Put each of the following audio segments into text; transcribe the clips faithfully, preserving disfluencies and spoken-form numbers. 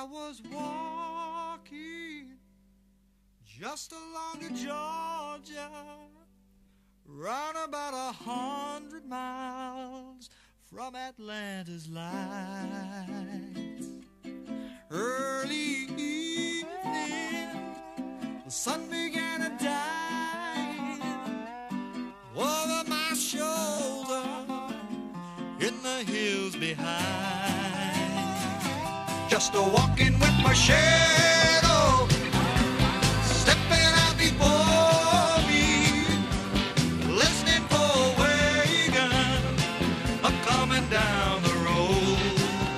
was walking just along to Georgia, round about a hundred miles from Atlanta's lights. Early evening, the sun began to dive over my shoulder in the hills behind. Just a walking with my shadow stepping out before me, listening for a wagon a coming down the road.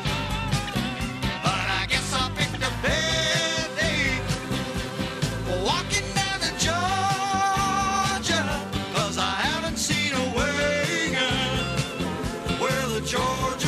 But I guess I picked a bad day for walking down to Georgia, 'cause I haven't seen a wagon where the Georgia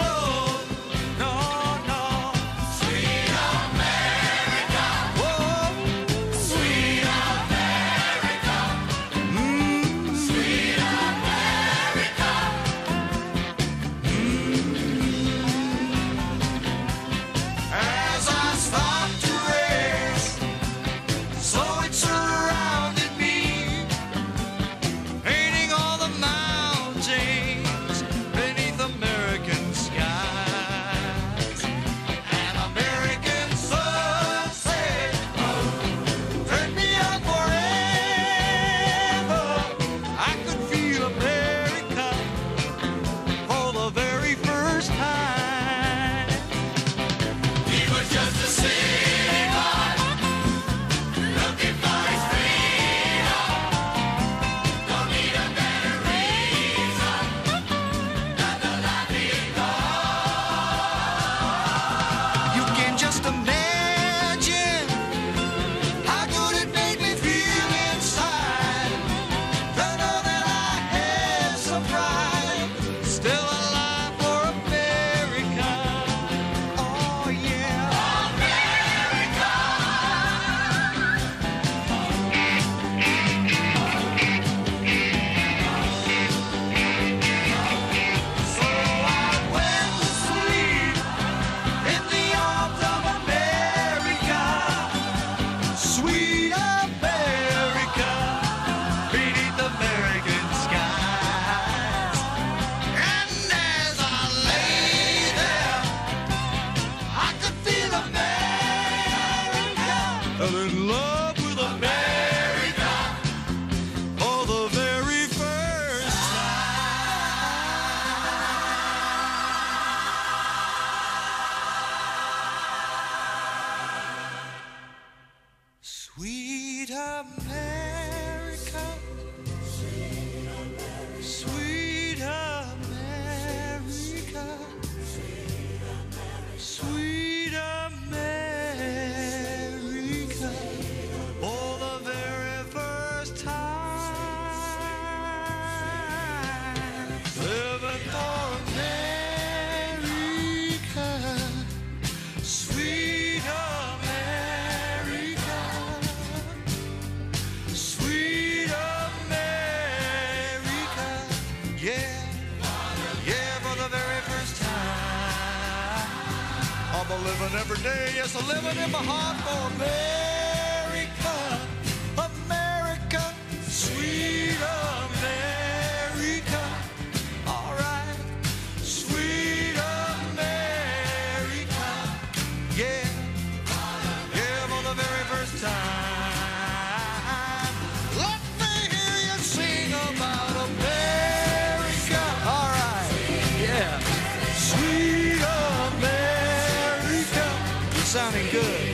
living every day, yes, I'm living in my heart for America, America, sweet America, all right, sweet America, yeah, yeah, for the very first time, let me hear you sing about America, all right, yeah, sweet America. Sounding good.